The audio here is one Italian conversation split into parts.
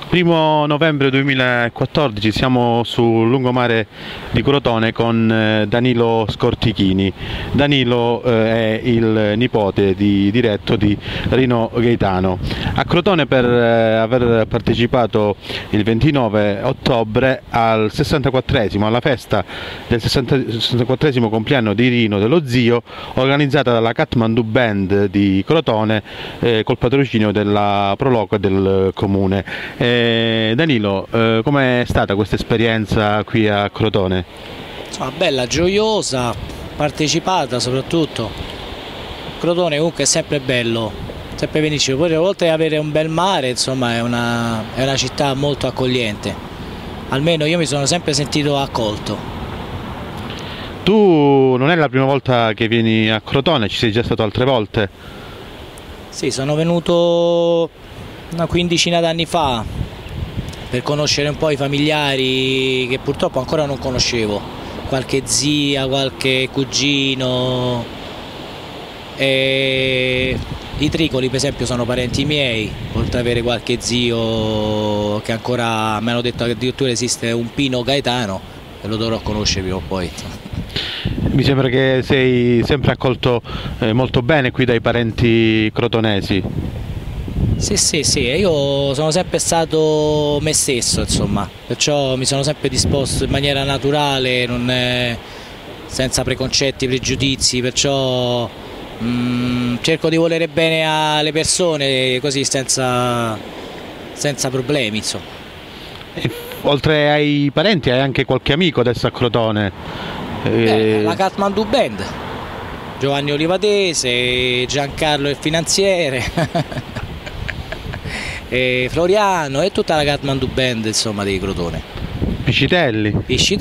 1° novembre 2014 siamo sul lungomare di Crotone con Danilo Scortichini. Danilo è il nipote diretto di Rino Gaetano. A Crotone per aver partecipato il 29 ottobre al 64esimo, alla festa del 64esimo compleanno di Rino, dello zio, organizzata dalla Kathmandu Band di Crotone col patrocinio della Proloco e del comune. Danilo, com'è stata questa esperienza qui a Crotone? Insomma, bella, gioiosa, partecipata soprattutto. Crotone comunque è sempre bello, sempre benissimo. Poi oltre ad avere un bel mare, insomma, è una città molto accogliente. Almeno io mi sono sempre sentito accolto. Tu non è la prima volta che vieni a Crotone, ci sei già stato altre volte? Sì, sono venuto una quindicina d'anni fa per conoscere un po' i familiari che purtroppo ancora non conoscevo, qualche zia, qualche cugino. E i Tricoli per esempio sono parenti miei, oltre ad avere qualche zio che ancora mi hanno detto che addirittura esiste un Pino Gaetano e lo dovrò conoscere prima o poi. Mi sembra che sei sempre accolto molto bene qui dai parenti crotonesi. Sì, io sono sempre stato me stesso, insomma, perciò mi sono sempre disposto in maniera naturale, senza preconcetti, pregiudizi, perciò cerco di volere bene alle persone così senza problemi, insomma. E oltre ai parenti hai anche qualche amico adesso a Crotone? La Kathmandu Band, Giovanni Olivadese, Giancarlo il finanziere. E Floriano e tutta la Kathmandu Band, insomma, di Crotone. Piscitelli,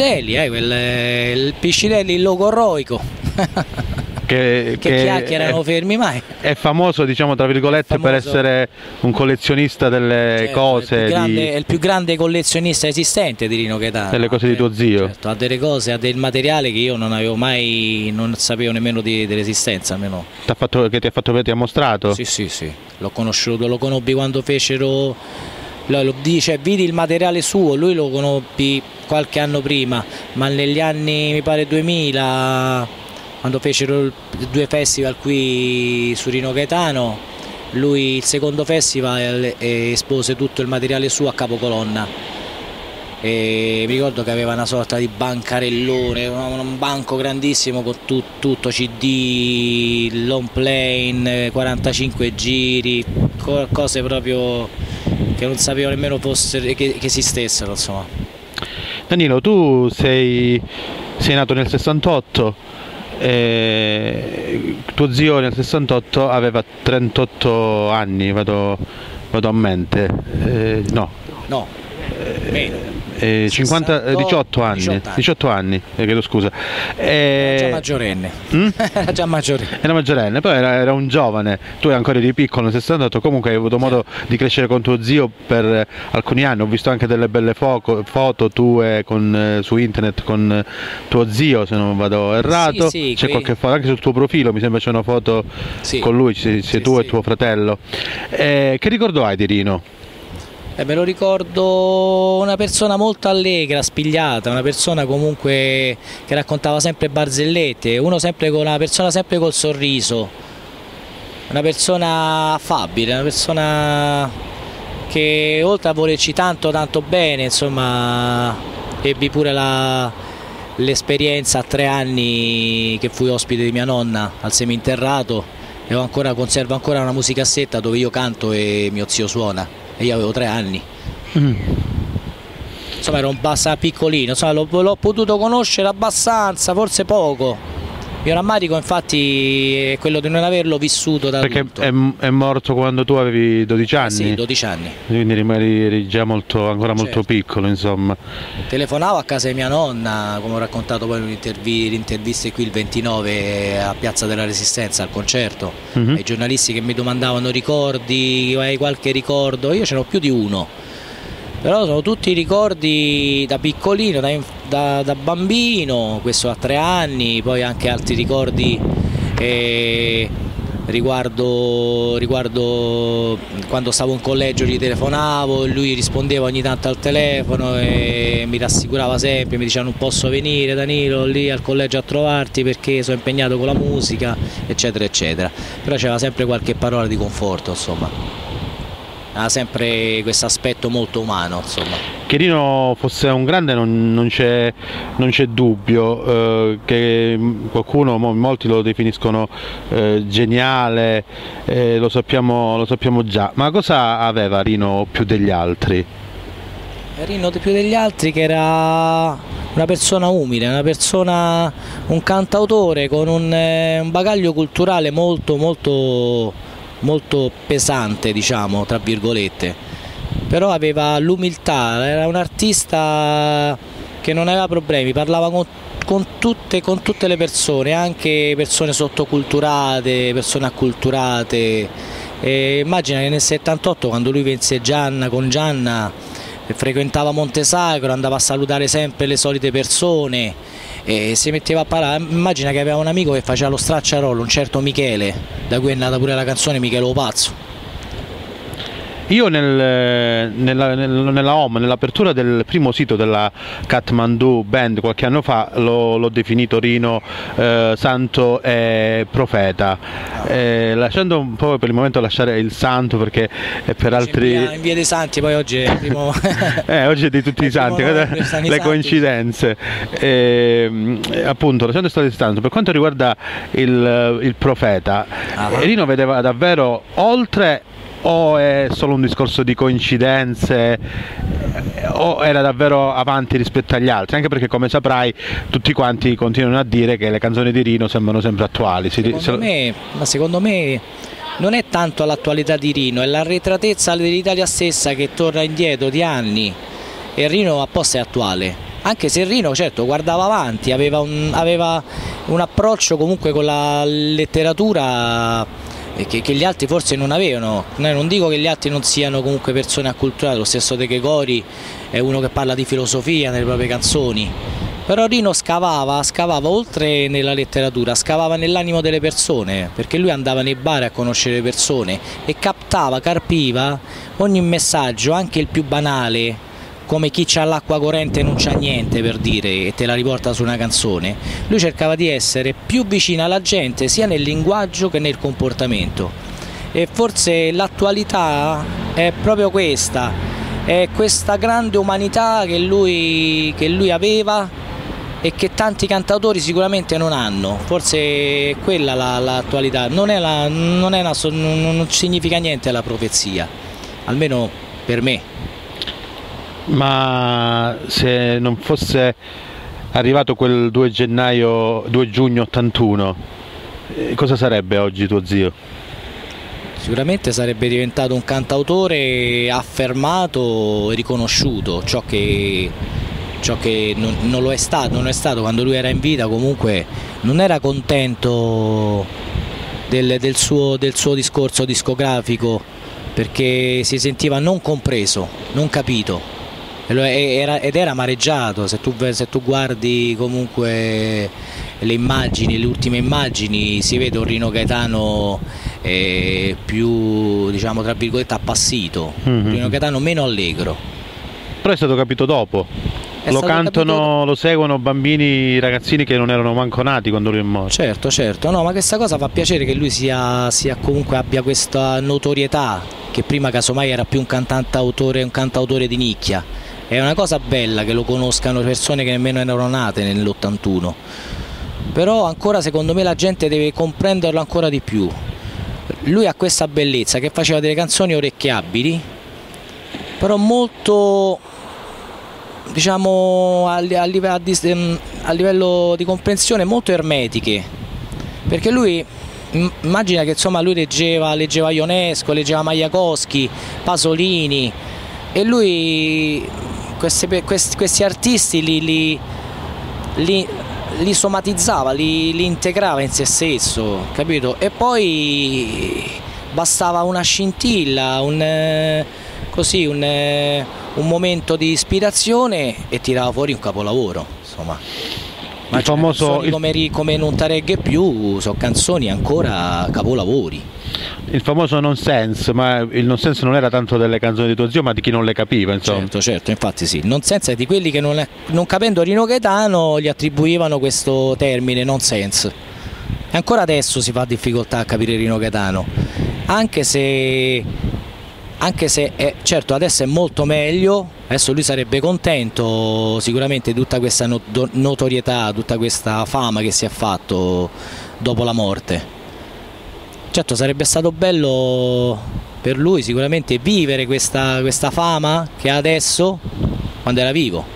il Piscitelli, il logorroico che chiacchierano fermi mai. È famoso, diciamo, tra virgolette, per essere un collezionista delle cose. È il più grande collezionista esistente di Rino Gaetano. Delle cose di tuo zio. Certo, ha delle cose, ha del materiale che io non avevo mai, non sapevo nemmeno dell'esistenza. Che ti ha fatto vedere, ti ha mostrato? Sì, l'ho conosciuto, lo conobbi quando fecero, vidi il materiale suo, lui lo conobbi qualche anno prima, ma negli anni, mi pare 2000, quando fecero 2 festival qui su Rino Gaetano, lui il secondo festival espose tutto il materiale suo a capocolonna. E mi ricordo che aveva una sorta di bancarellone, un banco grandissimo con tutto CD, long plane, 45 giri, cose proprio che non sapevo nemmeno che esistessero, insomma. Danilo, tu sei nato nel 68, tuo zio nel 68 aveva 38 anni, vado a mente, no, meno. 18 anni, chiedo scusa. Era già maggiorenne. Era maggiorenne, poi era un giovane, tu eri ancora di piccolo nel 68, comunque hai avuto modo di crescere con tuo zio per alcuni anni, ho visto anche delle belle foto tue su internet con tuo zio, se non vado errato, c'è qualche foto, anche sul tuo profilo mi sembra c'è una foto con lui, sei tu e tuo fratello. Che ricordo hai di Rino? Me lo ricordo una persona molto allegra, spigliata, una persona comunque che raccontava sempre barzellette, una persona sempre col sorriso, una persona affabile, una persona che oltre a volerci tanto bene, insomma, ebbi pure l'esperienza a 3 anni che fui ospite di mia nonna al seminterrato e conservo ancora una musicassetta dove io canto e mio zio suona. E io avevo 3 anni. Insomma ero piccolino, insomma, l'ho potuto conoscere abbastanza, forse poco. Il mio rammarico infatti è quello di non averlo vissuto da adulto. Perché è morto quando tu avevi 12 anni? Sì, 12 anni. Quindi eri già ancora molto piccolo, insomma. Telefonavo a casa di mia nonna, come ho raccontato poi in interviste qui il 29 a Piazza della Resistenza al concerto, ai giornalisti che mi domandavano ricordi, hai qualche ricordo? Io ce n'ho più di uno. Però sono tutti ricordi da piccolino, da bambino, questo a 3 anni, poi anche altri ricordi riguardo quando stavo in collegio gli telefonavo, lui rispondeva ogni tanto al telefono e mi rassicurava sempre, mi diceva non posso venire Danilo lì al collegio a trovarti perché sono impegnato con la musica, eccetera eccetera, però c'era sempre qualche parola di conforto, insomma. Ha sempre questo aspetto molto umano, insomma. Che Rino fosse un grande non c'è dubbio, che qualcuno, molti lo definiscono geniale, lo sappiamo già, ma cosa aveva Rino più degli altri? Rino più degli altri che era una persona umile, un cantautore con un bagaglio culturale molto pesante, diciamo, tra virgolette, però aveva l'umiltà, era un artista che non aveva problemi, parlava con tutte le persone, anche persone sottoculturate, persone acculturate. E immagina che nel 78, quando lui vinse con Gianna, frequentava Montesacro, andava a salutare sempre le solite persone e si metteva a parlare. Immagina che aveva un amico che faceva lo stracciarollo, un certo Michele, da cui è nata pure la canzone Michele o Pazzo. Io nella home, nell'apertura del primo sito della Kathmandu Band qualche anno fa l'ho definito Rino santo e profeta, lasciando un po' per il momento lasciare il santo perché per altri... In via dei Santi, poi oggi è il primo... oggi è di tutti i santi, le coincidenze. Appunto, lasciando stare il santo, per quanto riguarda il profeta, Rino vedeva davvero oltre, o è solo un discorso di coincidenze, o era davvero avanti rispetto agli altri? Anche perché, come saprai, tutti quanti continuano a dire che le canzoni di Rino sembrano sempre attuali. Secondo me non è tanto l'attualità di Rino, è l'arretratezza dell'Italia stessa che torna indietro di anni, e Rino apposta è attuale. Anche se Rino, certo, guardava avanti, aveva un approccio comunque con la letteratura che gli altri forse non avevano. Non dico che gli altri non siano comunque persone acculturate, lo stesso De Gregori è uno che parla di filosofia nelle proprie canzoni, però Rino scavava oltre nella letteratura, scavava nell'animo delle persone, perché lui andava nei bar a conoscere persone e carpiva ogni messaggio, anche il più banale, come chi c'ha l'acqua corrente e non c'ha niente, per dire, e te la riporta su una canzone. Lui cercava di essere più vicino alla gente sia nel linguaggio che nel comportamento, e forse l'attualità è proprio questa, è questa grande umanità che lui aveva e che tanti cantautori sicuramente non hanno. Forse è quella l'attualità, non significa niente la profezia, almeno per me. Ma se non fosse arrivato quel 2 giugno 81, cosa sarebbe oggi tuo zio? Sicuramente sarebbe diventato un cantautore affermato e riconosciuto, ciò che non lo è stato quando lui era in vita. Comunque non era contento del suo discorso discografico, perché si sentiva non compreso, non capito. Ed era amareggiato. Se tu guardi comunque le ultime immagini, si vede un Rino Gaetano più, diciamo, tra virgolette, appassito, Rino Gaetano meno allegro. Però è stato capito dopo. Lo cantano, lo seguono bambini, ragazzini che non erano manco nati quando lui è morto. Certo, no, ma questa cosa fa piacere, che lui comunque abbia questa notorietà, che prima casomai era più un cantautore di nicchia. È una cosa bella che lo conoscano persone che nemmeno erano nate nell'81, però ancora secondo me la gente deve comprenderlo ancora di più. Lui ha questa bellezza, che faceva delle canzoni orecchiabili, però molto, diciamo, a livello di comprensione molto ermetiche, perché lui, immagina che insomma lui leggeva Ionesco, leggeva Majakowski, Pasolini, e lui questi artisti li somatizzava, li integrava in se stesso, capito? E poi bastava una scintilla, un momento di ispirazione e tirava fuori un capolavoro, insomma. Ma il famoso come Non tareghe più sono canzoni ancora capolavori. il famoso nonsense, ma il nonsense non era tanto delle canzoni di tuo zio, ma di chi non le capiva, insomma. Certo, infatti sì. Nonsense è di quelli che non capendo Rino Gaetano gli attribuivano questo termine nonsense. E ancora adesso si fa difficoltà a capire Rino Gaetano, anche se certo adesso è molto meglio, adesso lui sarebbe contento sicuramente di tutta questa notorietà, tutta questa fama che si è fatto dopo la morte. Certo sarebbe stato bello per lui sicuramente vivere questa fama che ha adesso quando era vivo.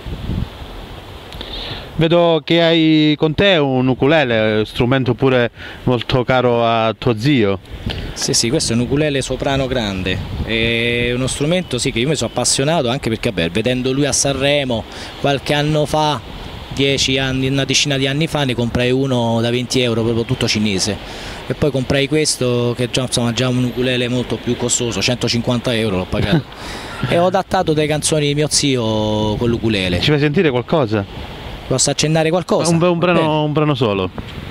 Vedo che hai con te un ukulele, strumento pure molto caro a tuo zio. Sì, questo è un ukulele soprano grande, è uno strumento sì, che io mi sono appassionato anche perché vedendo lui a Sanremo qualche anno fa, 10 anni, una decina di anni fa, ne comprai uno da 20 euro, proprio tutto cinese, e poi comprai questo che già un ukulele molto più costoso, 150 euro l'ho pagato e ho adattato delle canzoni di mio zio con l'ukulele. Ci fai sentire qualcosa? Posso accennare qualcosa? Un brano solo.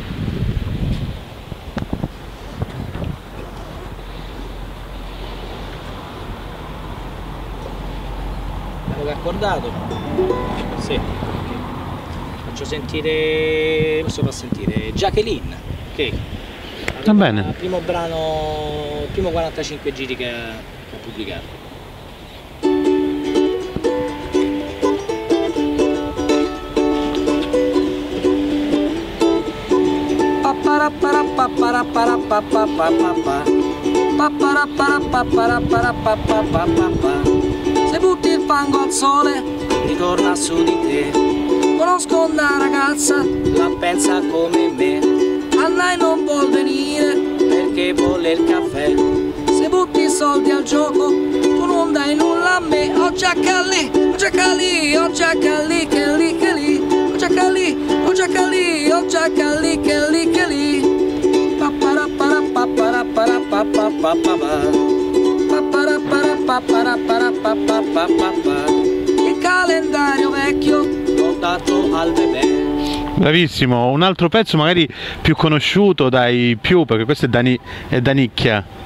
Abbiamo accordato? Sì. Faccio sentire, posso far sentire Jacqueline, ok? Va bene. Il primo brano, il primo 45 giri che ha pubblicato. Se butti il fango al sole, ritorna su di te. Conosco una ragazza, la pensa come me. A lei non vuol venire perché vuole il caffè. Se butti i soldi al gioco, tu non dai nulla a me. Ho giacca lì, ho giacca lì, ho giacca lì, che lì, che lì. Ho giacca lì, ho giacca lì, ho giacca lì, che lì, che lì. Il calendario vecchio l'ho dato al bebè. Bravissimo, un altro pezzo magari più conosciuto dai più, perché questo è Danicchia.